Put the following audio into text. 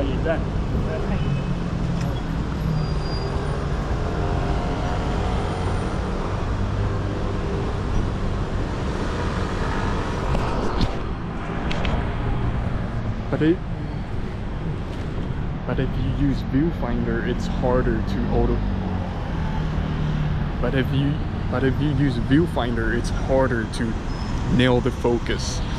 野站。来看一下。 But if you use viewfinder, it's harder to auto. But if you use viewfinder, it's harder to nail the focus.